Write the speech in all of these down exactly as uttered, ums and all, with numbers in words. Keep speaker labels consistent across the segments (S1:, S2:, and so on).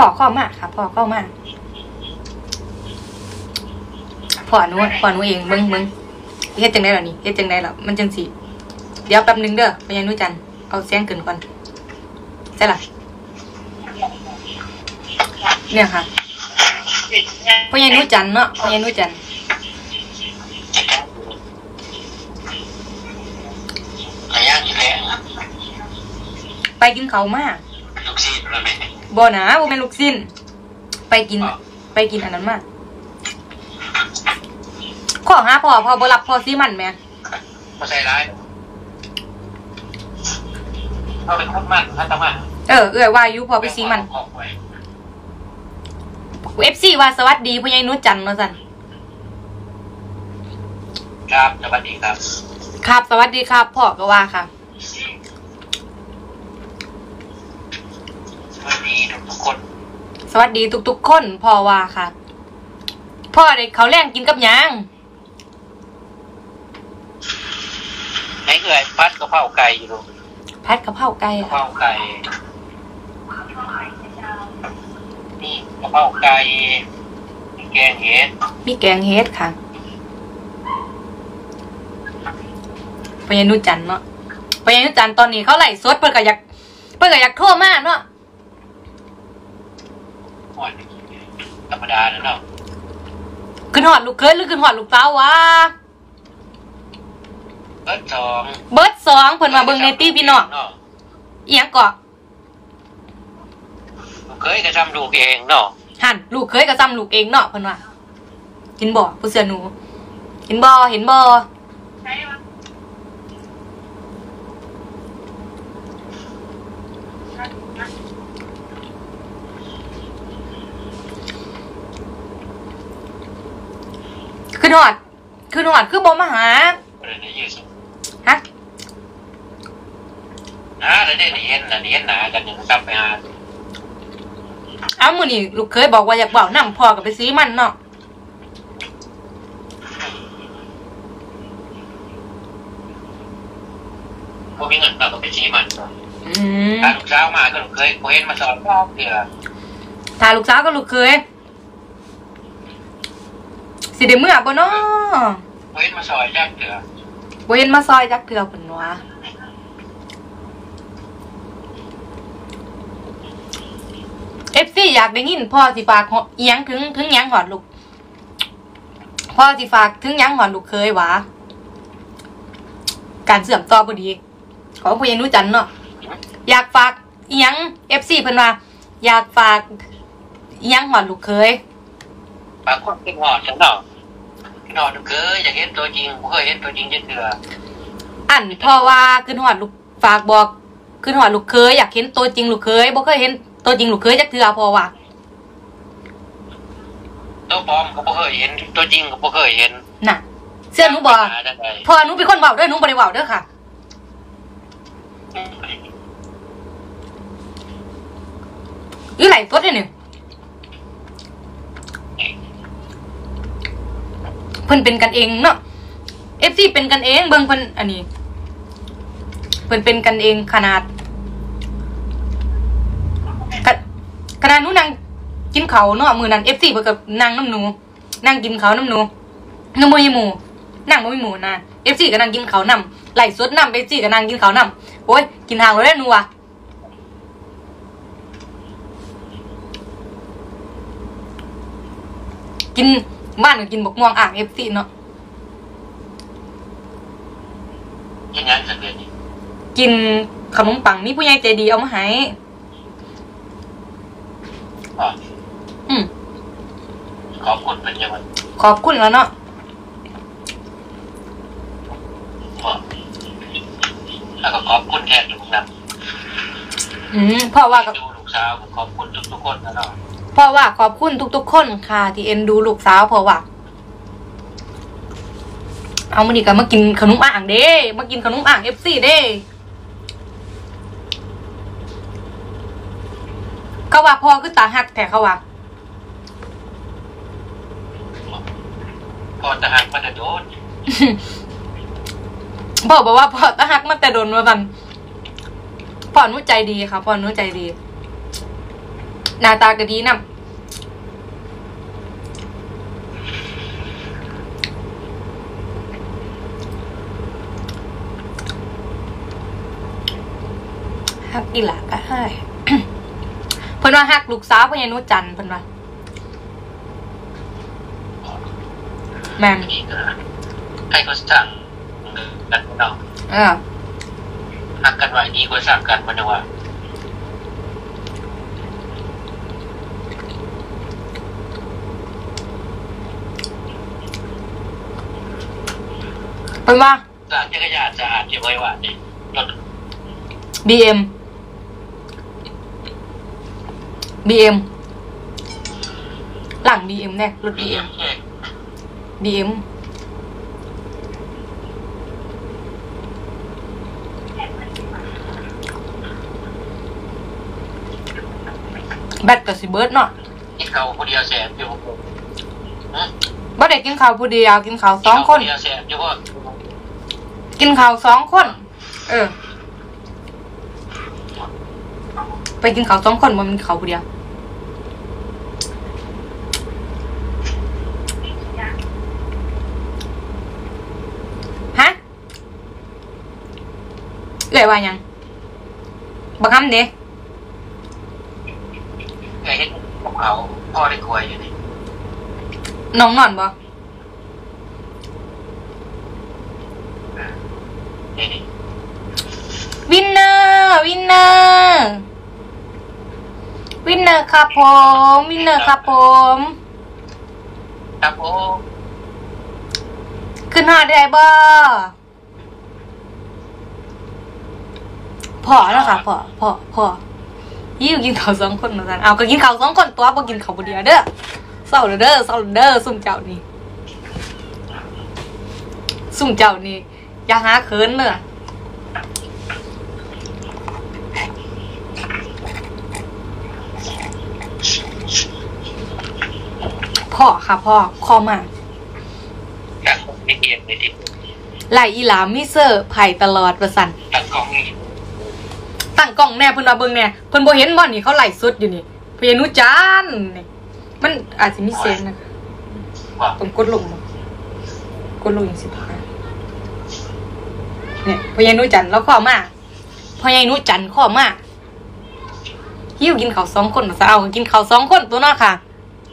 S1: อข้อมากค่ะพ่อข้อมากพ่อหนูพ่อหนูเองมึงมึงเฮ็ดจังได้หรอนี่เฮ็ดจังได้หรอมันจังสิเดี๋ยวแป๊บนึงเด้อพญานุจันเอาเสียงขึ้นก่อนใช่ล่ะเนี่ยค่ะพญานุจันเนาะพญานุจันไปกินเขามากลูกชิ้นอะไรบ่นะบ่เป็นลูกชิ้นไปกินไปกินอันนั้นมากขอหาพ่อพ่อบ่รับพ่อซีมันแม่บ่ใช่ร้ายเอาเป็นคนมันถ้าตะมาเออเอ้ยว่าอยู่พ่อไปซีมันเอฟซีว่าสวัสดีพญานุจันทร์ว่าซั่นครับสวัสดีครับครับสวัสดีครับพ่อก็ว่าค่ะสวัสดีทุกคนสวัสดีทุกๆคนพ่อว่าค่ะพ่อเด็กเขาแรงกินกับยังไหนเอ่ยพัดกะเพราไก่อยู่ลูกพัดกะเพราไก่กะเพราไก่นี่กะเพราไก่มีแกงเห็ดมีแกงเห็ดค่ะพญานุจันทร์เนาะพญานุจันทร์ตอนนี้เขาไล่สดเพื่อก็อยากเพื่อก็อยากโทรมากเนาะธรรมดาเนาะขึ้นหอดลูกเคยหรือขึ้นหอดลูกเต้าวะเบิร์ดสองเบิร์ดสองเพิ่นมาเบิ่งในตีพี่น้องเอียงเกาะลูกเคยก็ซ้ำลูกเองเนาะหั่นลูกเคยก็ซ้ำลูกเองเนาะเพิ่นว่าเห็นบ่ผู้เสือหนูเห็นบ่เห็นบ่ใช่ปะคือหอดคือหอดคือบ่มาหาฮะนะแล้วได้เห็นนะเห็นหนากันยังกลับไปหาอ้าวมื้อนี้ลูกเคยบอกว่าอยากเว้านำพ่อกับไปซื้อมันเนาะบ่มีเงินเราก็ไปซื้อมันอืมถ้าลูกสาวมาก็ลูกเคยบ่เห็นมาสอนพ่อเด้อถ้าลูกสาวก็ลูกเคยสิได้เมื่อบ่เนาะบ่เห็นมาซอยจักเถื่อบ่เห็นมาซอยจักเถื่อเพิ่นว่าเอฟ ซี อยากได้ยินพ่อสิฝากอีหยังถึงถึงหยังหอดลูกพ่อสิฝากถึงหยังหอดลูกเคยหวะการเสื่อมต่อบ่ดีของพญานุจันทร์เนาะอยากฝากอีหยัง เอฟ ซี เพิ่นว่าอยากฝากอีหยังหอดลูกเคยฝากคนคิดหอดจังเนาะนอนเคยอยากเห็นตัวจริงเคยเห็นตัวจริงจังเถื่ออันเพราะว่าขึ้นหอดลูกฝากบอกขึ้นหอดลูกเคยอยากเห็นตัวจริงลูกเคยบ่เคยเห็นตัวจริงลูกเคยจักเถื่อเพราะว่าตัวปลอมก็บ่เคยเห็นตัวจริงก็บ่เคยเห็นน่ะเสื้อหนูบ่พอหนูเป็นคนเว้าเด้อหนูบ่ได้เว้าเด้อค่ะอีไหลตัวนี่เพิ่นเป็นกันเองเนาะ เอฟ ซี เป็นกันเองเบิ่งเพิ่นอันนี้เพิ่นเป็นกันเองขนาดขนาดหนูนั่งกินเขาเนาะมื้อนั้น เอฟ ซี เพิ่นก็นั่งน้ำหนูนั่งกินเขาน้ำหนูน้ำบ่มีหมู่นั่งบ่มีหมู่นะ เอฟ ซี ก็นั่งกินเขานำไล่สดนำ เอฟ ซี ก็นั่งกินเขานำโอ้ยกินห่างแล้วหนูว่ะกินบ้านก็กินบกม่วงอ่าง เอฟ ซี เนาะกินยังสักเดือนนี้กินขนมปังมีผู้ใหญ่ใจดีเอามาให้อ๋ออืมขอบคุณเป็นยังไงขอบคุณแล้วเนาะแล้วก็ขอบคุณแทนลูกนะอืมพ่อว่ากับดูลูกสาวขอบคุณทุกๆคนนะเนาะพ่อว่าขอบคุณทุกๆคนค่ะที่เอ็นดูลูกสาวพ่อว่าเอามาดิกันมากินขนมอ่างเด้มากินขนมอ่าง เอฟ ซี เด้เขาว่าพ่อคือตาหักแต่เขาว่าพ่อตาหักมาแต่โดนพ่อบอกว่าพ่อตาหักมาแต่โดนว่าบันพ่อหนูใจดีค่ะพ่อหนูใจดีหน้าตาก็ดีนะฮักอีหลาก็ให้เพิ่นว่าฮักลูกสาวพญานุจันทร์เพิ่นว่าแม่น
S2: ให้เขาสั่งกันเนาะ
S1: เออ
S2: ฮักกันไว้ดีกว่าสั่งกันมันว่า
S1: เป็นว่า
S2: สารจักรยานจะอาจจะไว้ว่านี่รถ
S1: บี เอ็ม บี เอ็ม หลัง บี เอ็ม เนี่ยรถ บี เอ็ม บี เอ็ม แบตก็สิเบิร์ดเนาะ
S2: กินข้าวผู้เดียวแสบอยู่
S1: บ่ได้กินข้าวผู้เดียวกินข้าวสองคนกินข้าวสองคนเออไปกินข้าวสองคนบ่มันข้าวผู้เดียวฮะเอ่ยว่ายังบักคำเด้
S2: เอ่ยเห็นพวกเขาพ่อได้คุยอยู่นี่
S1: น้องนอนบ่วินเนอร์วินเนอร์วินเนอร์ครับผมวินเนอร์ครับผม
S2: ครับผม
S1: ขึ้นหอดได้บ่พ่อแล้วค่ะพ่อพ่อพ่อยิ่งกินข้าวสองคนมาสั่นเอาก็กินข้าวสองคนตัวบ่กินข้าวผู้เดียวเด้อเศร้าเด้อเศร้าเด้อซุ่มเจ้านี่ซุ่มเจ้านี่อย่าหาเขินเลยพ่อค่ะพ่อข้อมา
S2: จากมีเกมในที่
S1: ไหลอีหลามมิเซอร์ไผ่ตลอดประสัน
S2: ตั้งกล้อง
S1: ตั้งกล้องแน่เพิ่นว่าเบิ่งแน่เพิ่นบ่เห็นบ่นี่เขาไล่สดอยู่นี่พญานุจันทร์นี่มันอาจจะมีเซนนะคะต้องกดลงกดลงอย่างสิบห้าเนี่ยพญานุจันทร์แล้วข้อมาพญานุจันทร์ข้อมาหิวกินข้าวสองคนซะเอากินข้าวสองคนตัวเนาะค่ะ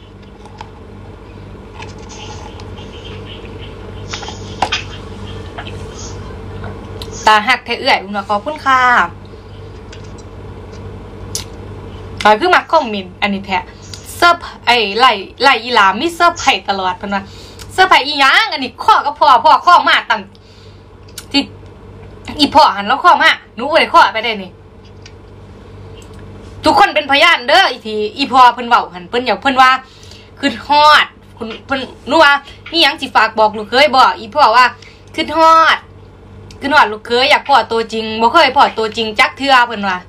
S1: ตาหักแท้เอื้อยอุ้มขอบคุณค่ะตอนคือมาคอมเมนต์อันนี้แท้เสื้อไอ้ไหลไหลอีหลามีเสื้อไผ่ตลอดเพิ่นว่าเสื้อไผ่อีหยังอันนี้ข้อก็พ่อพ่อข้อมาตั้งที่อีพ่อหันแล้วข้อมาหนูบ่ได้ข้อไปได้นี่ทุกคนเป็นพยานเด้ออีทีอีพ่อเพิ่นเว้าหันเพิ่นอยากเพิ่นว่าคือฮอดคุณเพิ่นหนูว่ามีหยังสิฝากบอกลูกเคยบ่อีพ่อว่าคือฮอดคือฮอดลูกเคยอยากพ่อตัวจริงบ่เคยพ่อตัวจริงจักเทื่อเพิ่นว่า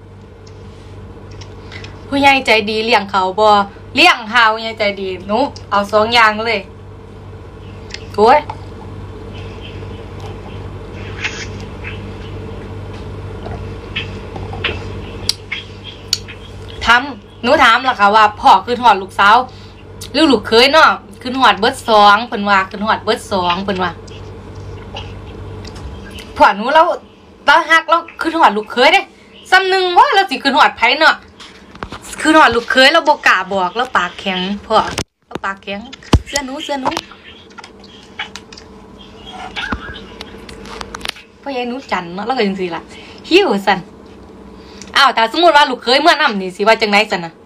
S1: ผู้ใหญ่ใจดีเลี้ยงเขาบ่เลี้ยงหาผู้ใหญ่ใจดีหนูเอาสองอย่างเลยโอ้ยทำหนูถามล่ะค่ะว่าพ่อคือหอดลูกสาวหรือลูกเคยเนาะคือหอดเบิดสองเพิ่นว่าคือหอดเบิดสองเพิ่นว่าพ่อหนูแล้วตาหักแล้วคือหอดลูกเคยเด้ซ้ำนึงว่าเราสิคือหอดไผเนาะคือหอดลูกเคยเราบ่กล้าบอกแล้วปากแข็งพ่อเราปากแข็งเสื้อหนูเสื้อหนูพ่อใหญ่หนูจันเนาะแล้วก็จังซี่ล่ะหิวสั่นอ้าวแต่สมมุติว่าลูกเคยเมื่อนำนี่สิว่าจังได๋ซั่นน่ะ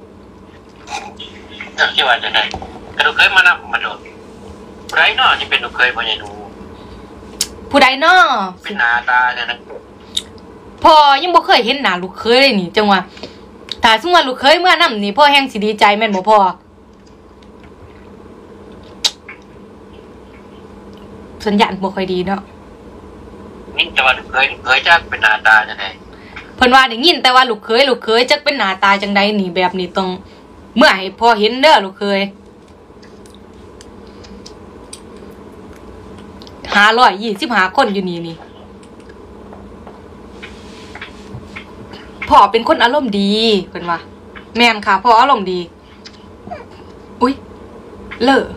S2: จักสิว่าจังได๋ก็ลูกเคยมานำมาโดดผู้ใดเนาะสิเป็นลูกเคยพ่อใหญ่หนู
S1: ผู้ใดเนาะ
S2: เป็นหน้าตาจังนั้น
S1: พ่อยังบ่เคยเห็นหน้าลูกเคยเลยนี่จังว่าถ้าสมมุติว่าลูกเคยเมื่อนำนี่พ่อแฮงสิดีใจแม่นบ่พ่อสัญญาณบ่ค่อยดีเนาะ
S2: นี่แต่ว่าลูกเคยลูกเคยจักเป็นหน้าตาจังได๋
S1: เพิ่นว่าได้ยินแต่ว่าลูกเคยลูกเคยจักเป็นหน้าตาจังได๋นี่แบบนี้ต้องเมื่อให้พ่อเห็นเด้อลูกเคยห้าร้อยยี่สิบห้าคนอยู่นี่นี่พ่อเป็นคนอารมณ์ดีเพิ่นว่าแม่นค่ะพ่ออารมณ์ดีอุ๊ยเลอะ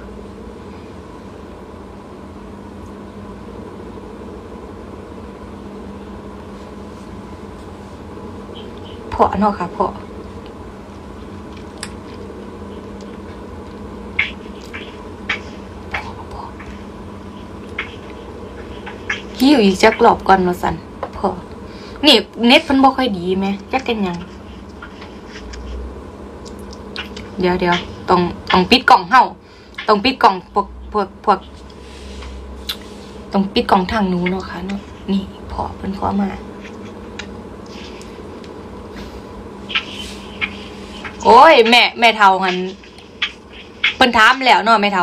S1: พ่อเนาะค่ะพ่อหิวอีกจักรอบก่อนว่าซั่นพ่อนี่เน็ตเพิ่นบ่ค่อยดีแม่จักเป็นหยังเดี๋ยวเดี๋ยวต้องต้องปิดกล่องเฮาต้องปิดกล่องพวกพวกพวกต้องปิดกล่องทางนู้นเนาะค่ะเนาะนี่พอเพิ่นขอมาโอ้ยแม่แม่เฒ่าหันเพิ่นถามแล้วเนาะแม่เฒ่า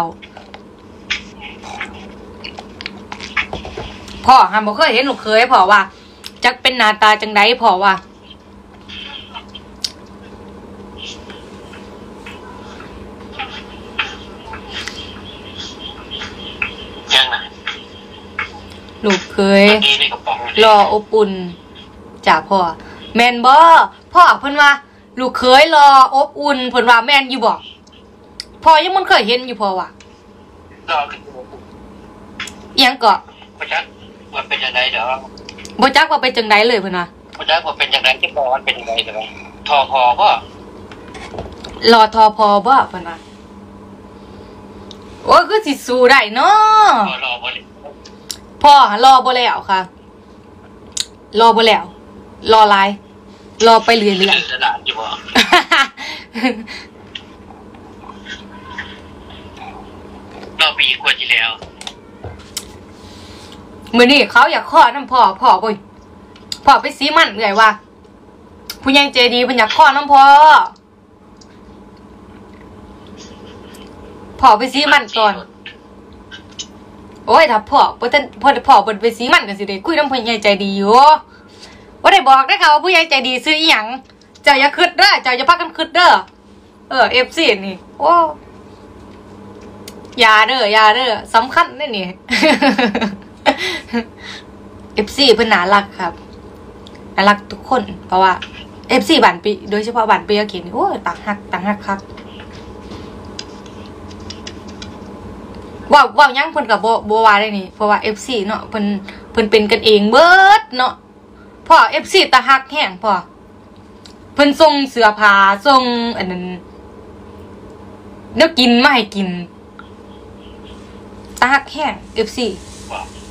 S1: พ่อหันบ่เคยเห็นลูกเคยพ่อว่าจักเป็นหน้าตาจังไดพ่อว่าลูกเคยรออบอุ่นจ้าพ่อแม่นบ่พ่อเพิ่นว่าลูกเคยรออบอุ่นเพิ่นว่าแม่นอยู่บ่พ่อยังมันเคยเห็นอยู่พ่อว่ารออีหยังก็บ่จักว่าเป็นจังได๋เด้อบ่จักว่าเป็นจังได๋เลยเพิ่นว่าบ่จักว่าเป็นจังได๋ที่พ่อมันเป็นจังได๋เด้อทอพอบ่รอทอพอบ่เพิ่นว่าโอ้ยคือสิสู้ได้เนาะรอบ่พ่อรอบ่แล้วค่ะรอบ่แล้วรอไลน์รอไปเรื่อยๆอยู่บ่รอปีกว่าที่แล้วมื้อนี้เขาอยากขอน้ำพ่อพ่อบ่พ่อไปซีมันเอื่อยว่าผู้ใหญ่ใจดีเพิ่นอยากขอน้ำพ่อพ่อไปซีมันก่อนโอ้ยถ้าพ่อบ่ทันพ่อพ่อเพิ่นไปสิมันก็สิได้คุยนำผู้ใหญ่ใจดีอยู่บ่ได้บอกได้ค่ะว่าผู้ใหญ่ใจดีซื้ออีหยังเจ้าอย่าคิดเด้อเจ้าอย่าพากันคิดเด้อเออ เอฟ ซี นี่โอ้อย่าเด้ออย่าเด้อสำคัญเด้อนี่ เอฟ ซี เพิ่นน่ารักครับน่ารักทุกคนเพราะว่า เอฟ ซี บ้านปีโดยเฉพาะบ้านปียะเขียนโอ้ต่างฮักต่างฮักครับว่าว่ายังเพิ่นกับโบวาได้นี่เพราะว่า เอฟ ซี เนาะเพิ่นเพิ่นเป็นกันเองเบิดเนาะพ่อ เอฟ ซี ตาฮักแห้งพ่อเพิ่นส่งเสื้อผ้าส่งอันนั้นแนวกินมาให้กินตาฮักแห้ง เอฟ ซี